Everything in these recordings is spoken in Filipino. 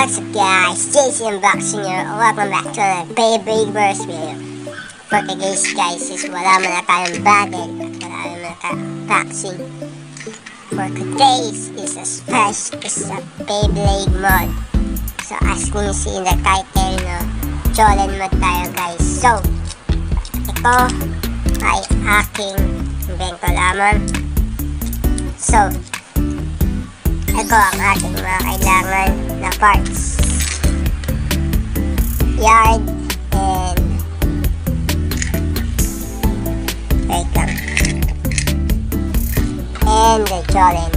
What's up guys, JC Unboxing here. Welcome back to another Beyblade Burst video. For today's guys is wala man na tayong battle at wala man na tayong unboxing. For today's is a Beyblade mod. So as you see in the title, no, Jolen mod tayo guys. So ito ay aking invento lamang. So ito ang ating mga kailangan na parts. Yard and and the Jolen.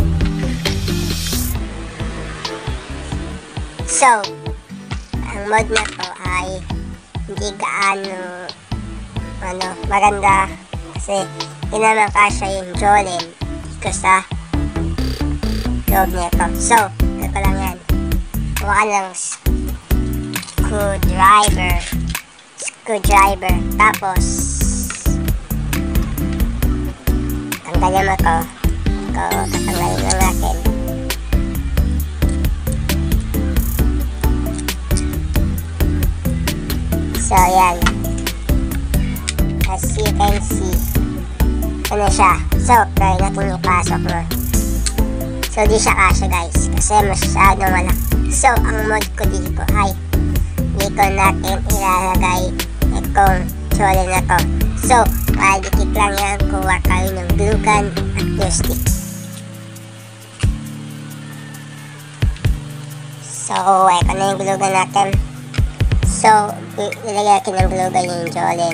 So ang mod na to ay hindi gaano maganda kasi hindi naman kasya yung Jolen dito sa loob nito. So, ito lang yan. Huwag lang screwdriver. Tapos, tanggalin mo ito. Tatanggalin lang natin. So, yan. As you can see, ano siya. So, try natin ipasok mo. So, di siya kasya guys, kasi masyadong malaki. So, ang mod ko dito ay dito natin ilalagay itong Jolen na to. So, para dikit lang yan, kuha kayo ng glue gun at glue stick. So, ito na yung glue gun natin. So, ilagay natin ng glue gun yung Jolen.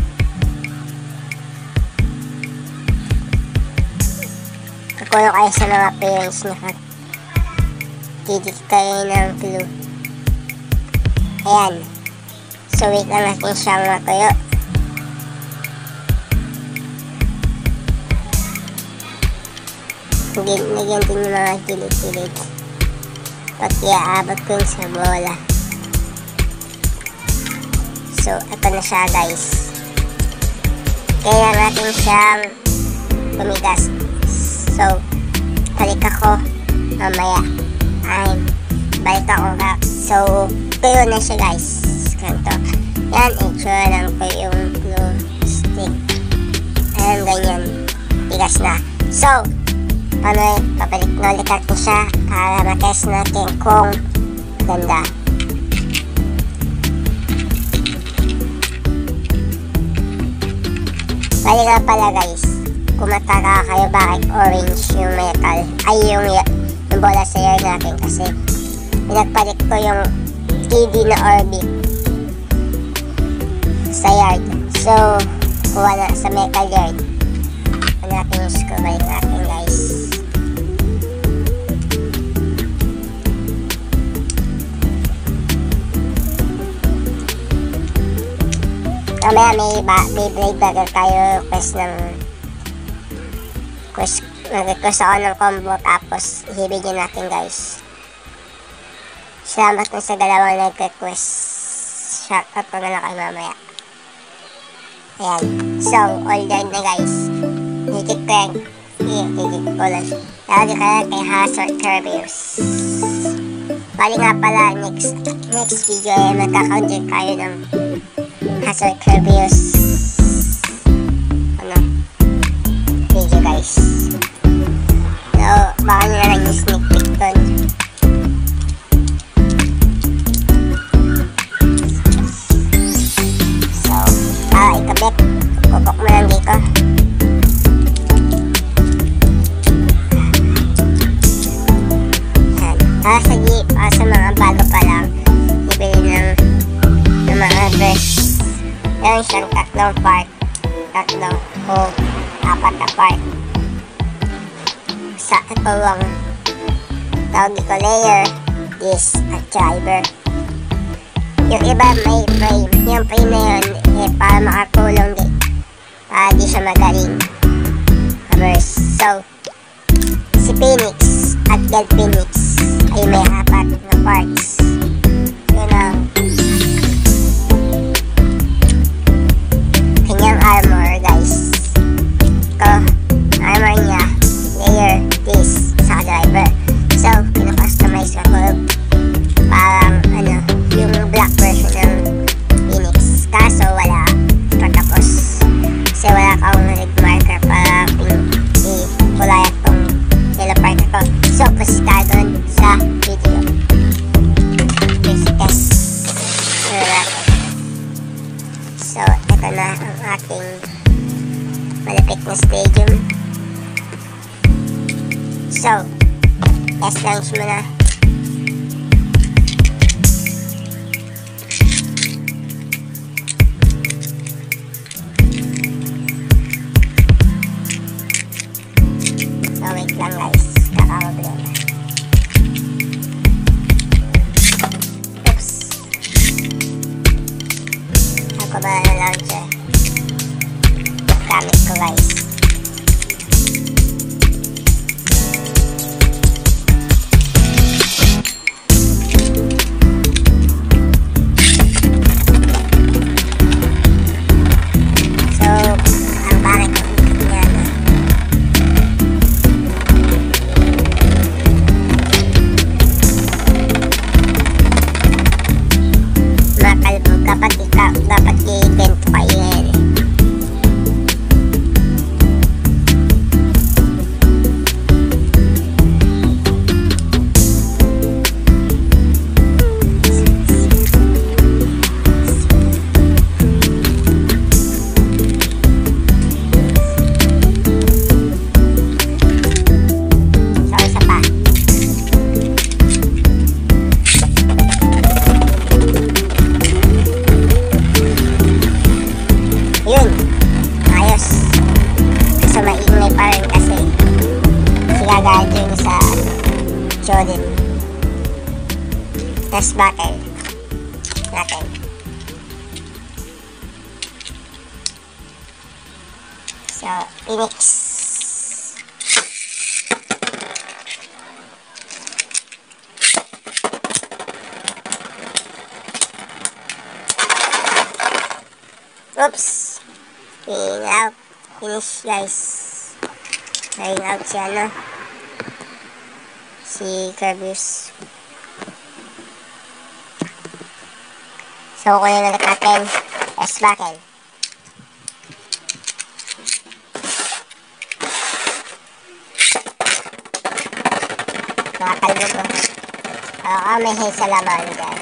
Kukulo kayo sa mga parents nyo at didikit kayo ng glue. Ayan. So wait lang natin siyang matuyo. Nagyan din yung mga gilid-gilid pag iaabot ko yung sa bola. So ito na siya guys. Kaya natin siyang tumigas. So, balik ako mamaya. Balik ako ka. So, tuyo na siya guys. Ganito. Yan, itsura lang po yung glue stick. Ayan, ganyan. Tigas na. So, pabalik na ulit natin siya para matest natin kung ganda. Balik nga pala guys. Kumataka kayo bakit orange yung metal ay yung bola sa yard natin kasi pinagpalit ko yung 3D na orbit sa yard. So kuha na sa metal yard. Natin yung screw, balik natin guys. Mamaya may Beyblade bagger tayo request nag-request ako ng combo tapos ibigyan natin guys. Salamat na sa dalawang nag-request. Shoutout ko na lang kayo mamaya. Ayan. So, all done na guys. Higit ko yan. Higit ko lang. Lagi ka lang kay Hazard Curvius. Bali nga pala, next video ay magkakauntin kayo ng Hazard Curvius video guys. So, baka nyo na lang yung sneak peek dun. So, para ikabit, pupok mo lang dito. Yan. Para sa mga bago pa lang, ibili ng mga burst. Yan siyang tatlong part. Apat na part. Sa ito ang tawag ko layer, disc at driver. Yung iba may frame. Yung frame na yun para makakulong din. Para di siya magaling. So, si Phoenix at Del Phoenix ay may apat na parts. Yun ang kanyang armor guys. Armor niya, layer, disc, sa driver. So, pinakustomize ko na stadium. So, let's launch muna. So, wait lang guys. Kakawag na. Oops. Ako ba na launcher? Gamit ko guys. Kapag ikaw dapat i-identify yan. Dahil sa Jordan test battle natin. So, Phoenix. Oops. Ping out. Finish guys. Ping out siya no. Si Kirby's. So, kunin na natin S battle. Nakakalbo ko. May hay sa laban dyan.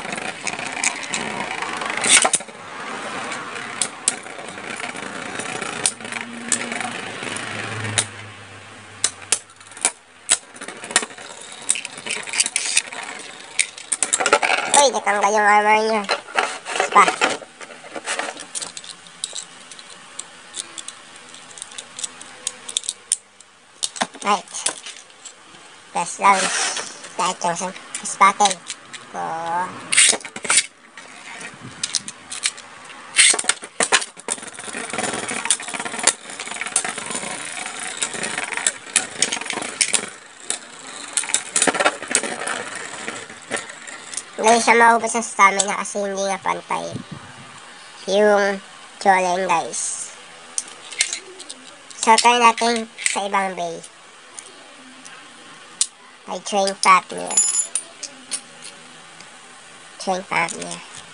Uy, natanggal yung armor niya. Spa. Right. Press launch. Dahil yung spattle. Ngayon siya maubos ang stamina kasi hindi nga pantay yung Jolen guys. So, try natin sa ibang bay. Ay, train Fafnir. Train Fafnir.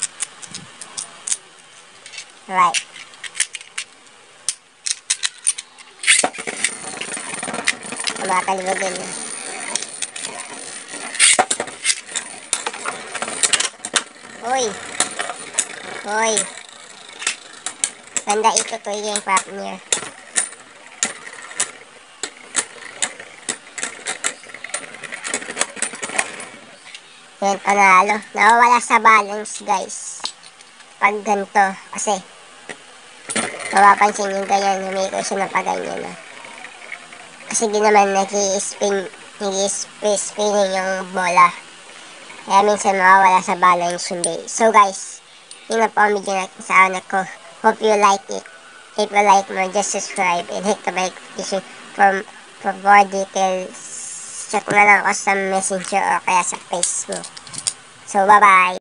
Right. Kumakalbo din. Uy! Uy! Ganda ito to yung Fafnir. Yan, panalo. Nawawala sa balance guys. Pag ganito. Kasi mapapansin yung ganyan. Humiko siya ng paganyan na. Kasi di naman nag-i-spinning yung bola. Kaya minsan mawawala sa balance yung bay. So guys, yun na po ang video natin sa anak ko. Hope you like it. If you like more, just subscribe and hit the bell notification for more details. Chat na lang ako sa Messenger o kaya sa Facebook. So bye bye!